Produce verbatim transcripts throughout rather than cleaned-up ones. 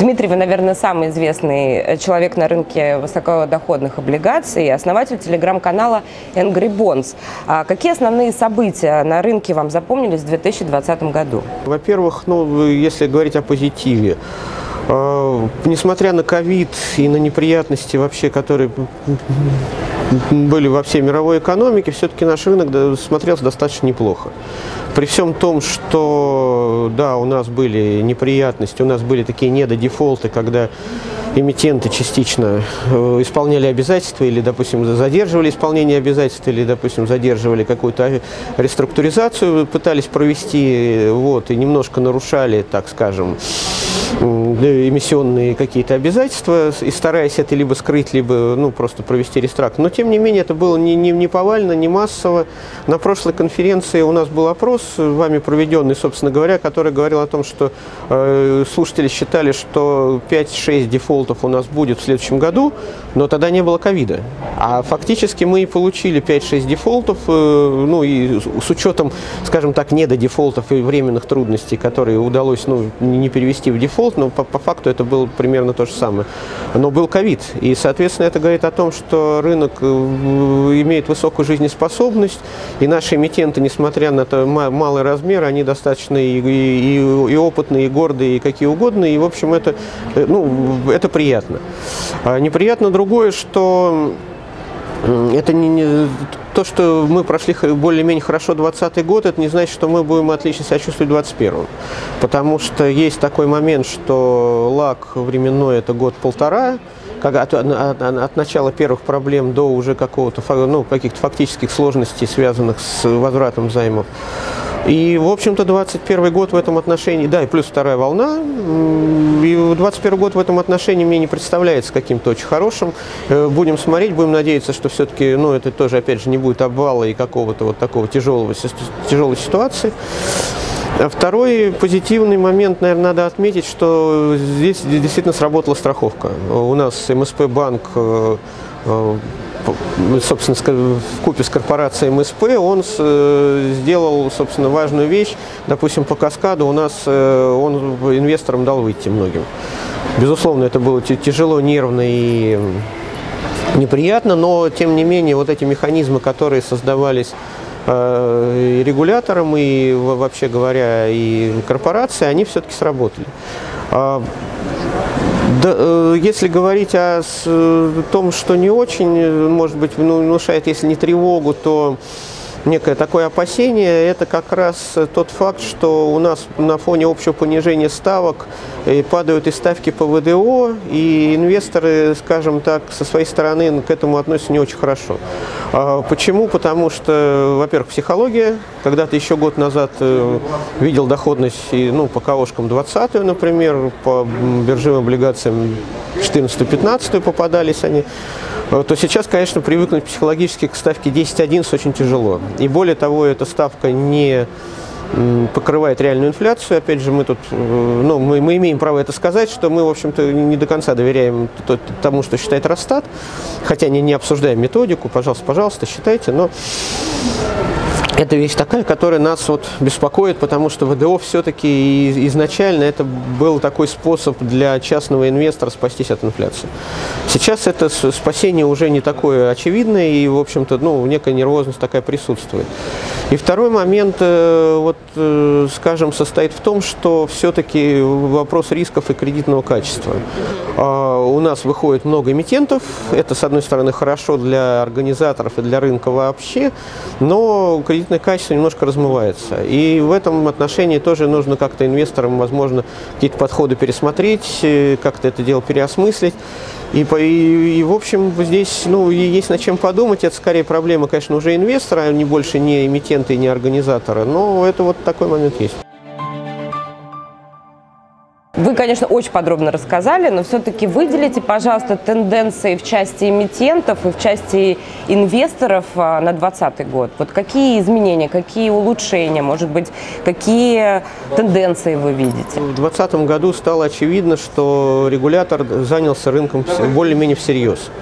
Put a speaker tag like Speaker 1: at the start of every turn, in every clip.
Speaker 1: Дмитрий, вы, наверное, самый известный человек на рынке высокодоходных облигаций, основатель телеграм-канала Angry Bonds. А какие основные события на рынке вам запомнились в две тысячи двадцатом году?
Speaker 2: Во-первых, ну, если говорить о позитиве, э, несмотря на ковид и на неприятности вообще, которые были во всей мировой экономике, все-таки наш рынок смотрелся достаточно неплохо. При всем том, что, да, у нас были неприятности, у нас были такие недодефолты, когда эмитенты частично исполняли обязательства или, допустим, задерживали исполнение обязательств, или, допустим, задерживали какую-то реструктуризацию, пытались провести, вот, и немножко нарушали, так скажем, эмиссионные какие-то обязательства, и стараясь это либо скрыть, либо, ну, просто провести рестракт. Но, тем не менее, это было не, не, не повально, не массово. На прошлой конференции у нас был опрос, вами проведенный, собственно говоря, который говорил о том, что э, слушатели считали, что пять-шесть дефолтов у нас будет в следующем году, но тогда не было ковида. А фактически мы и получили пять-шесть дефолтов, э, ну, и с учетом, скажем так, недодефолтов и временных трудностей, которые удалось, ну, не перевести в дефолт, но по, по факту это было примерно то же самое. Но был ковид, и, соответственно, это говорит о том, что рынок имеет высокую жизнеспособность, и наши эмитенты, несмотря на это малый размер, они достаточно и, и, и опытные, и гордые, и какие угодно, и, в общем, это, ну, это приятно. А неприятно другое, что это не, не то, что мы прошли более-менее хорошо двадцатый год, это не значит, что мы будем отлично себя чувствовать в двадцать первом. Потому что есть такой момент, что лаг временной – это год-полтора, от, от, от начала первых проблем до уже какого-то, ну, каких-то фактических сложностей, связанных с возвратом займов. И, в общем-то, двадцать первый год в этом отношении, да, и плюс вторая волна, и двадцать первый год в этом отношении мне не представляется каким-то очень хорошим. Будем смотреть, будем надеяться, что все-таки, ну, это тоже, опять же, не будет обвала и какого-то вот такого тяжелого, тяжелой ситуации. Второй позитивный момент, наверное, надо отметить, что здесь действительно сработала страховка. У нас эм эс пэ банк, собственно, вкупе с корпорацией эм эс пэ, он сделал, собственно, важную вещь. Допустим, по каскаду у нас он инвесторам дал выйти многим. Безусловно, это было тяжело, нервно и неприятно, но, тем не менее, вот эти механизмы, которые создавались и регулятором, и, вообще говоря, и корпорацией, они все-таки сработали. Да, если говорить о том, что не очень, может быть, ну, внушает, если не тревогу, то некое такое опасение, это как раз тот факт, что у нас на фоне общего понижения ставок падают и ставки по вэ дэ о, и инвесторы, скажем так, со своей стороны к этому относятся не очень хорошо. Почему? Потому что, во-первых, психология. Когда-то еще год назад видел доходность, ну, по КОшкам двадцатую, например, по биржевым облигациям четырнадцатую-пятнадцатую попадались они, то сейчас, конечно, привыкнуть психологически к ставке десять-одиннадцать очень тяжело. И более того, эта ставка не покрывает реальную инфляцию. Опять же, мы тут, ну, мы, мы имеем право это сказать, что мы, в общем-то, не до конца доверяем тому, что считает Росстат, хотя не, не обсуждаем методику, пожалуйста, пожалуйста, считайте, но это вещь такая, которая нас вот беспокоит, потому что вэ дэ о все-таки изначально это был такой способ для частного инвестора спастись от инфляции. Сейчас это спасение уже не такое очевидное, и, в общем-то, ну, некая нервозность такая присутствует. И второй момент, вот, скажем, состоит в том, что все-таки вопрос рисков и кредитного качества. У нас выходит много эмитентов, это, с одной стороны, хорошо для организаторов и для рынка вообще, но кредитное качество немножко размывается. И в этом отношении тоже нужно как-то инвесторам, возможно, какие-то подходы пересмотреть, как-то это дело переосмыслить. И, и, и, в общем, здесь, ну, есть над чем подумать. Это скорее проблема, конечно, уже инвестора, а не больше не эмитента и не организатора. Но это вот такой момент есть.
Speaker 1: Вы, конечно, очень подробно рассказали, но все-таки выделите, пожалуйста, тенденции в части эмитентов и в части инвесторов на двадцатый год. Вот какие изменения, какие улучшения, может быть, какие тенденции вы видите?
Speaker 2: В двадцатом году стало очевидно, что регулятор занялся рынком более-менее всерьез.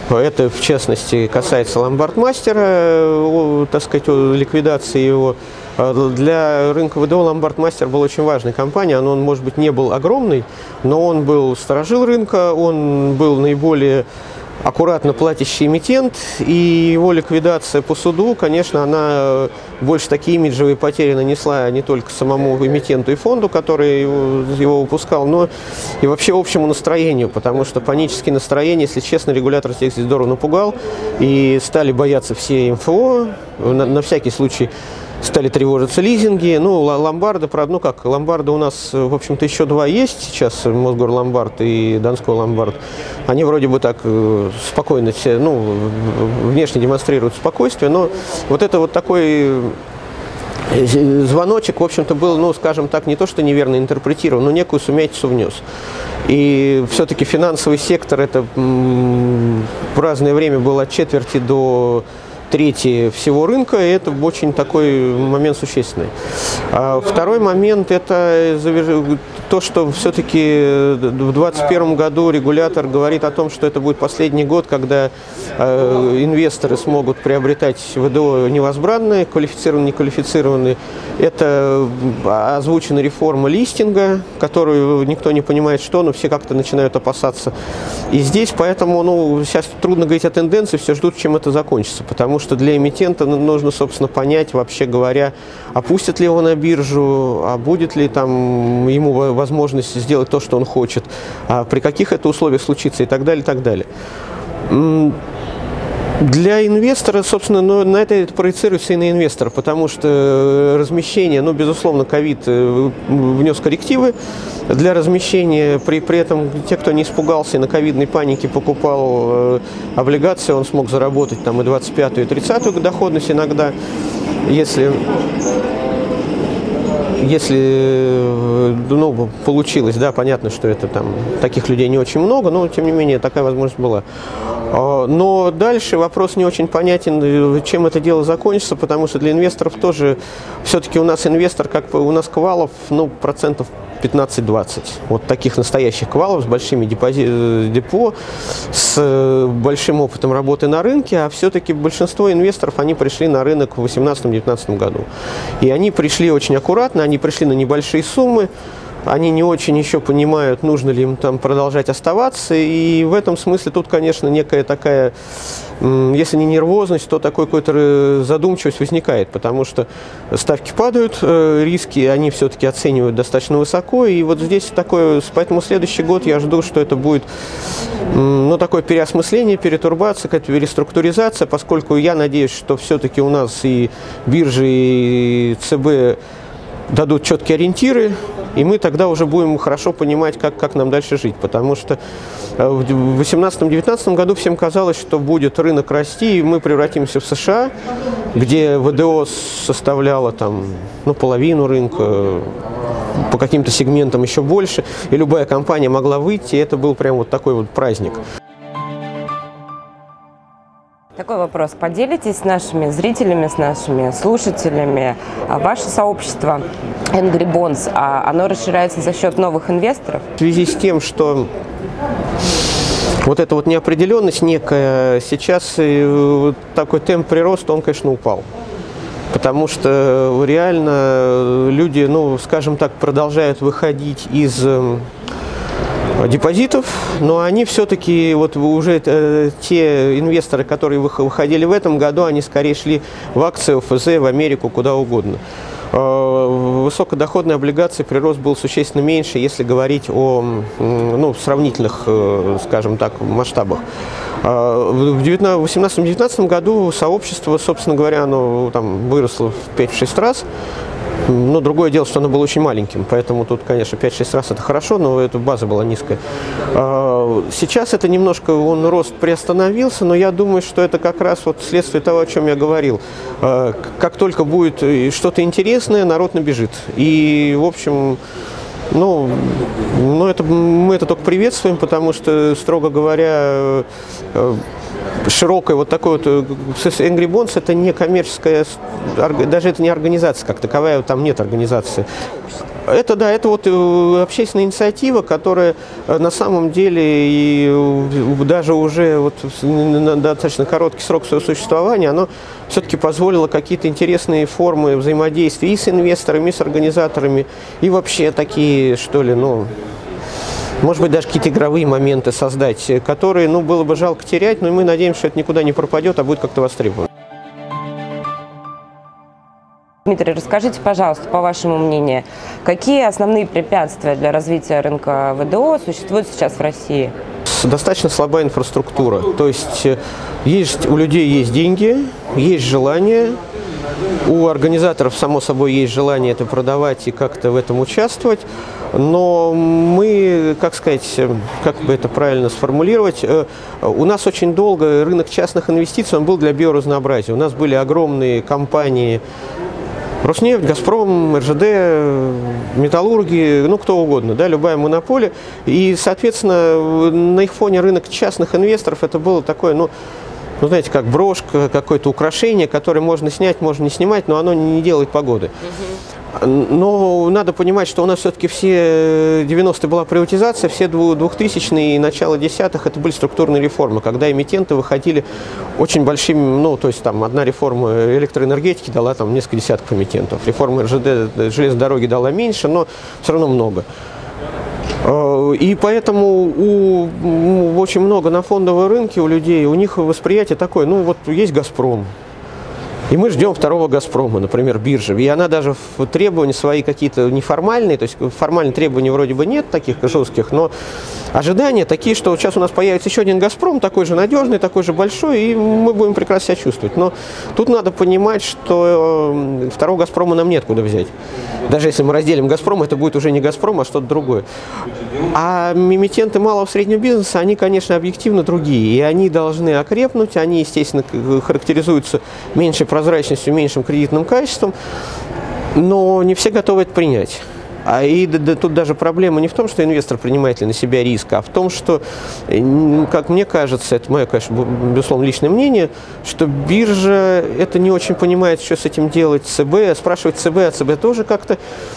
Speaker 2: Это, в частности, касается ломбардмастера, так сказать, ликвидации его. Для рынка ВДО ломбардмастер был очень важной компанией. Он, может быть, не был огромный, но он был сторожил рынка, он был наиболее аккуратно платящий эмитент, и его ликвидация по суду, конечно, она больше такие имиджевые потери нанесла не только самому эмитенту и фонду, который его, его выпускал, но и вообще общему настроению, потому что панические настроения, если честно, регулятор здесь здорово напугал, и стали бояться все МФО, на, на всякий случай стали тревожиться лизинги. Ну, ломбарды, правда, ну как, ломбарды у нас, в общем-то, еще два есть сейчас, Мосгорломбард и Донской ломбард. Они вроде бы так спокойно, ну, внешне демонстрируют спокойствие, но вот это вот такой звоночек, в общем-то, был, ну, скажем так, не то что неверно интерпретирован, но некую сумятицу внес. И все-таки финансовый сектор, это в разное время было от четверти до трети всего рынка, и это очень такой момент существенный. А второй момент – это то, что все-таки в двадцать первом году регулятор говорит о том, что это будет последний год, когда э, инвесторы смогут приобретать ВДО невозбранные, квалифицированные, неквалифицированные. Это озвучена реформа листинга, которую никто не понимает, что, но все как-то начинают опасаться. И здесь поэтому, ну, сейчас трудно говорить о тенденции, все ждут, чем это закончится, потому что для эмитента нужно, собственно, понять, вообще говоря, опустят ли его на биржу, а будет ли там ему возможность сделать то, что он хочет, а при каких это условиях случится и так далее, и так далее. Для инвестора, собственно, ну, на это, это проецируется и на инвестора, потому что размещение, ну, безусловно, ковид внес коррективы для размещения, при, при этом те, кто не испугался и на ковидной панике покупал э, облигации, он смог заработать там и двадцать пятую, и тридцатую доходность иногда, если... Если, ну, получилось, да, понятно, что это там таких людей не очень много, но тем не менее такая возможность была. Но дальше вопрос не очень понятен, чем это дело закончится, потому что для инвесторов тоже, все-таки у нас инвестор, как у нас квалов, ну, процентов пятнадцать-двадцать. Вот таких настоящих квалов с большими депози- депо, с большим опытом работы на рынке, а все-таки большинство инвесторов, они пришли на рынок в две тысячи восемнадцатом-две тысячи девятнадцатом году. И они пришли очень аккуратно, они пришли на небольшие суммы, они не очень еще понимают, нужно ли им там продолжать оставаться, и в этом смысле тут, конечно, некая такая, если не нервозность, то такой какой-то задумчивость возникает, потому что ставки падают, риски они все-таки оценивают достаточно высоко, и вот здесь такое, поэтому следующий год я жду, что это будет, ну, такое переосмысление, перетурбация, какая-то реструктуризация, поскольку я надеюсь, что все-таки у нас и биржи, и ЦБ дадут четкие ориентиры, и мы тогда уже будем хорошо понимать, как, как нам дальше жить. Потому что в две тысячи восемнадцатом-две тысячи девятнадцатом году всем казалось, что будет рынок расти, и мы превратимся в США, где ВДО составляло там, ну, половину рынка, по каким-то сегментам еще больше, и любая компания могла выйти, и это был прям вот такой вот праздник.
Speaker 1: Такой вопрос. Поделитесь с нашими зрителями, с нашими слушателями. Ваше сообщество Angry Bonds, оно расширяется за счет новых инвесторов?
Speaker 2: В связи с тем, что вот эта вот неопределенность некая, сейчас такой темп прироста, он, конечно, упал. Потому что реально люди, ну, скажем так, продолжают выходить из депозитов, но они все-таки, вот уже э, те инвесторы, которые выходили в этом году, они скорее шли в акции, в ФЗ, в Америку, куда угодно. Э, высокодоходные облигации прирост был существенно меньше, если говорить о, ну, сравнительных, э, скажем так, масштабах. Э, в две тысячи восемнадцатом-две тысячи девятнадцатом году сообщество, собственно говоря, оно там выросло в пять-шесть раз. Но другое дело, что оно было очень маленьким, поэтому тут, конечно, пять-шесть раз это хорошо, но эта база была низкая. Сейчас это немножко, он рост приостановился, но я думаю, что это как раз вот следствие того, о чем я говорил. Как только будет что-то интересное, народ набежит. И, в общем, ну, ну это, мы это только приветствуем, потому что, строго говоря, широкая вот такой вот Angry Bonds — это не коммерческая, даже это не организация как таковая, там нет организации. Это, да, это вот общественная инициатива, которая на самом деле и даже уже вот на достаточно короткий срок своего существования, оно все-таки позволило какие-то интересные формы взаимодействия и с инвесторами, и с организаторами, и вообще такие, что ли, ну, может быть, даже какие-то игровые моменты создать, которые, ну, было бы жалко терять, но мы надеемся, что это никуда не пропадет, а будет как-то востребовано.
Speaker 1: Дмитрий, расскажите, пожалуйста, по вашему мнению, какие основные препятствия для развития рынка ВДО существуют сейчас в России?
Speaker 2: Достаточно слабая инфраструктура. То есть, есть у людей есть деньги, есть желание, у организаторов, само собой, есть желание это продавать и как-то в этом участвовать. Но мы, как сказать, как бы это правильно сформулировать, у нас очень долго рынок частных инвестиций он был для биоразнообразия. У нас были огромные компании, Роснефть, Газпром, эр жэ дэ, металлурги, ну кто угодно, да, любая монополия. И, соответственно, на их фоне рынок частных инвесторов это было такое, ну, ну знаете, как брошка, какое-то украшение, которое можно снять, можно не снимать, но оно не делает погоды. Но надо понимать, что у нас все-таки все девяностые была приватизация, все двухтысячные и начало десятых это были структурные реформы, когда эмитенты выходили очень большими, ну, то есть там одна реформа электроэнергетики дала там несколько десятков эмитентов, реформа эр жэ дэ, железной дороги дала меньше, но все равно много. И поэтому у, очень много на фондовом рынке у людей, у них восприятие такое, ну вот есть «Газпром». И мы ждем второго «Газпрома», например, биржи. И она даже в требования свои какие-то неформальные, то есть формальных требований вроде бы нет таких жестких, но ожидания такие, что сейчас у нас появится еще один «Газпром», такой же надежный, такой же большой, и мы будем прекрасно себя чувствовать. Но тут надо понимать, что второго «Газпрома» нам нет куда взять. Даже если мы разделим «Газпром», это будет уже не «Газпром», а что-то другое. А эмитенты малого и среднего бизнеса, они, конечно, объективно другие. И они должны окрепнуть, они, естественно, характеризуются меньшей прозрачностью, меньшим кредитным качеством, но не все готовы это принять. А и да, да, тут даже проблема не в том, что инвестор принимает ли на себя риск, а в том, что, как мне кажется, это мое, конечно, безусловно, личное мнение, что биржа это не очень понимает, что с этим делать. ЦБ, спрашивать ЦБ, а ЦБ тоже как-то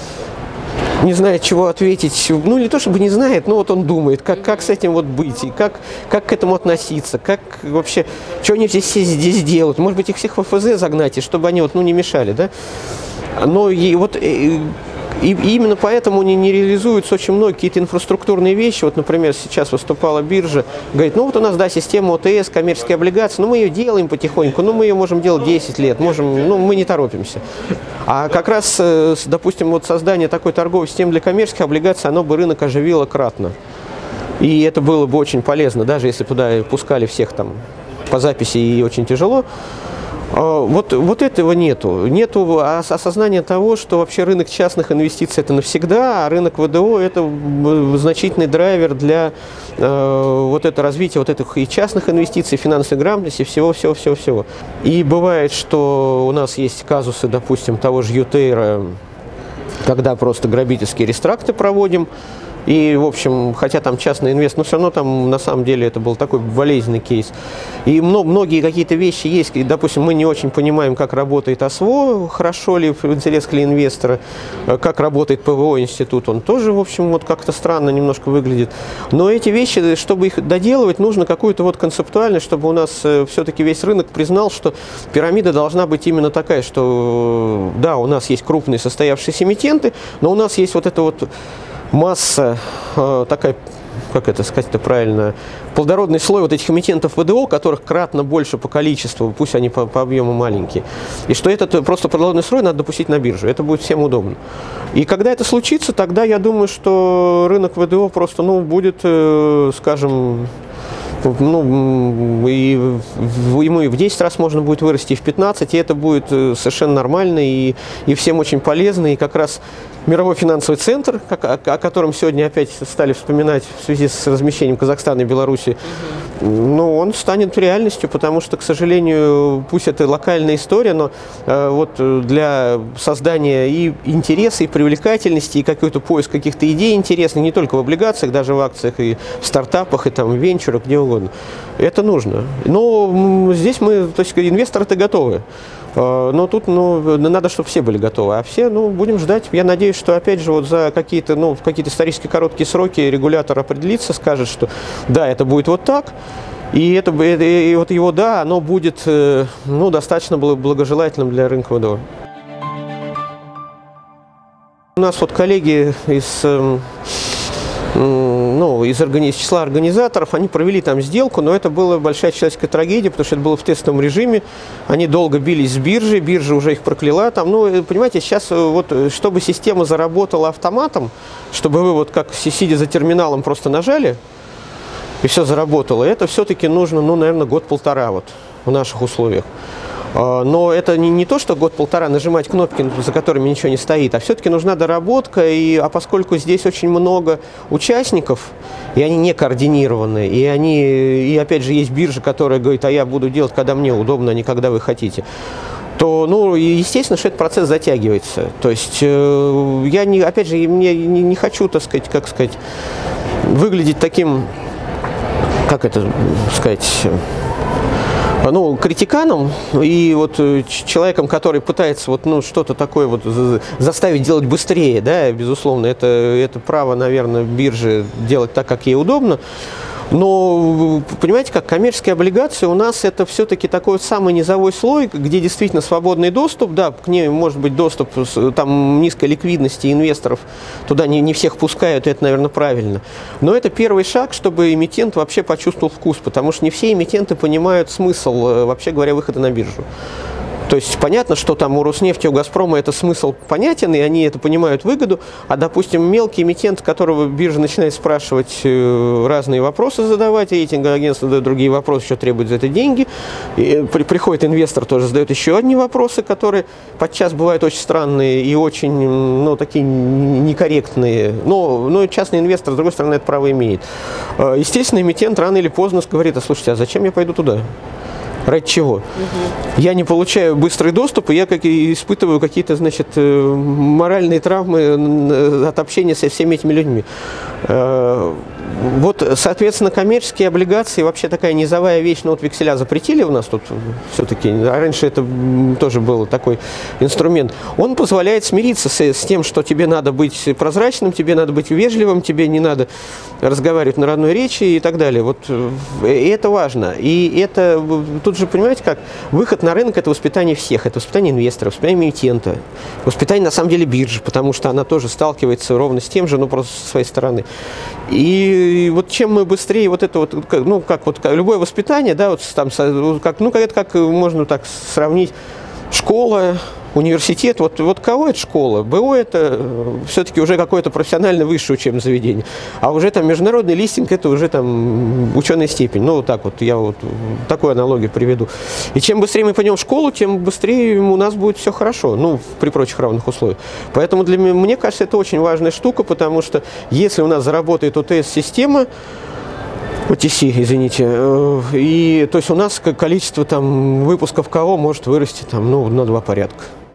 Speaker 2: не знает, чего ответить. Ну, не то чтобы не знает, но вот он думает, как, как с этим вот быть, и как, как к этому относиться, как вообще, что они здесь, здесь делают. Может быть, их всех в эф зэ загнать, и чтобы они вот, ну, не мешали, да? Но и вот и, и именно поэтому не, не реализуются очень многие какие-то инфраструктурные вещи. Вот, например, сейчас выступала биржа, говорит, ну вот у нас, да, система о тэ эс, коммерческие облигации, но мы ее делаем потихоньку, ну мы ее можем делать десять лет, можем, ну мы не торопимся. А как раз, допустим, вот создание такой торговой системы для коммерческих облигаций, оно бы рынок оживило кратно. И это было бы очень полезно, даже если туда пускали всех там по записи и очень тяжело. Вот, вот этого нету. Нету осознания того, что вообще рынок частных инвестиций это навсегда, а рынок ВДО это значительный драйвер для э, вот это развития вот этих и частных инвестиций, финансовой грамотности, всего-всего-всего-всего. И бывает, что у нас есть казусы, допустим, того же Ютейра, когда просто грабительские рестракты проводим. И, в общем, хотя там частный инвестор, но все равно там на самом деле это был такой болезненный кейс. И многие какие-то вещи есть, допустим, мы не очень понимаем, как работает ОСВО, хорошо ли в интерес для инвестора, как работает пэ вэ о-институт, он тоже, в общем, вот как-то странно немножко выглядит. Но эти вещи, чтобы их доделывать, нужно какую-то вот концептуальность, чтобы у нас все-таки весь рынок признал, что пирамида должна быть именно такая, что да, у нас есть крупные состоявшиеся эмитенты, но у нас есть вот это вот масса, э, такая, как это сказать-то правильно, плодородный слой вот этих эмитентов ВДО, которых кратно больше по количеству, пусть они по, по объему маленькие. И что этот просто плодородный слой надо допустить на биржу, это будет всем удобно. И когда это случится, тогда я думаю, что рынок ВДО просто, ну, будет, э, скажем, ну, и, и мы в десять раз можно будет вырасти, и в пятнадцать, и это будет совершенно нормально, и, и всем очень полезно, и как раз мировой финансовый центр, о, о котором сегодня опять стали вспоминать в связи с размещением Казахстана и Беларуси, ну, он станет реальностью, потому что, к сожалению, пусть это локальная история, но э, вот для создания и интереса, и привлекательности, и какой-то поиск каких-то идей интересных, не только в облигациях, даже в акциях, и в стартапах, и там в венчурах, где угодно. Это нужно. Но здесь мы, то есть инвесторы-то готовы. Но тут, ну, надо, чтобы все были готовы. А все, ну, будем ждать. Я надеюсь, что, опять же, вот за какие-то, ну, в какие-то исторически короткие сроки регулятор определится, скажет, что да, это будет вот так. И, это, и вот его «да», оно будет, ну, достаточно благожелательным для рынка ВДО. У нас вот коллеги из, ну, из, из числа организаторов, они провели там сделку, но это была большая человеческая трагедия, потому что это было в тестовом режиме. Они долго бились с биржей, биржа уже их прокляла. Там, ну, понимаете, сейчас вот, чтобы система заработала автоматом, чтобы вы вот как сидя за терминалом просто нажали, и все заработало, это все-таки нужно, ну, наверное, год-полтора вот в наших условиях. Но это не, не то, что год-полтора нажимать кнопки, за которыми ничего не стоит, а все-таки нужна доработка. И, а поскольку здесь очень много участников, и они не координированы, и, они, и опять же есть биржа, которая говорит, а я буду делать, когда мне удобно, а не когда вы хотите, то, ну, естественно, что этот процесс затягивается. То есть, э, я, не, опять же, мне не, не хочу, так сказать, как сказать, выглядеть таким, как это сказать, ну, критиканом и вот человеком, который пытается вот, ну, что-то такое вот заставить делать быстрее, да, безусловно, это, это право, наверное, биржи делать так, как ей удобно. Но, понимаете, как коммерческие облигации у нас это все-таки такой вот самый низовой слой, где действительно свободный доступ, да, к ней может быть доступ, там низкой ликвидности инвесторов, туда не, не всех пускают, и это, наверное, правильно. Но это первый шаг, чтобы эмитент вообще почувствовал вкус, потому что не все эмитенты понимают смысл, вообще говоря, выхода на биржу. То есть понятно, что там у Роснефти, у Газпрома это смысл понятен, и они это понимают выгоду, а, допустим, мелкий эмитент, которого биржа начинает спрашивать разные вопросы задавать, рейтинговое агентство задает другие вопросы, еще требует за это деньги, и при, приходит инвестор, тоже задает еще одни вопросы, которые подчас бывают очень странные и очень, ну, такие некорректные, но, но частный инвестор, с другой стороны, это право имеет. Естественно, эмитент рано или поздно говорит, а слушайте, а зачем я пойду туда? Ради чего? Угу. Я не получаю быстрый доступ, и я как и испытываю какие-то, значит, моральные травмы от общения со всеми этими людьми. Вот, соответственно, коммерческие облигации вообще такая низовая вещь, но вот векселя запретили у нас тут все-таки, а раньше это тоже был такой инструмент. Он позволяет смириться с, с тем, что тебе надо быть прозрачным, тебе надо быть вежливым, тебе не надо разговаривать на родной речи и так далее. Вот, и это важно. И это, тут же, понимаете, как выход на рынок – это воспитание всех, это воспитание инвесторов, воспитание эмитента, воспитание, на самом деле, биржи, потому что она тоже сталкивается ровно с тем же, но просто со своей стороны. И вот чем мы быстрее вот это вот, ну, как вот любое воспитание, да, вот там, как, ну, это как можно так сравнить, школа, университет, вот, вот кого это школа? БО это все-таки уже какое-то профессиональное высшее учебное заведение, а уже там международный листинг это уже там ученая степень. Ну, вот так вот, я вот такую аналогию приведу. И чем быстрее мы пойдем в школу, тем быстрее у нас будет все хорошо, ну, при прочих равных условиях. Поэтому для меня, мне кажется, это очень важная штука, потому что если у нас заработает о тэ эс-система, о ти си, извините, и то есть у нас количество там выпусков КО может вырасти там, ну, на два порядка.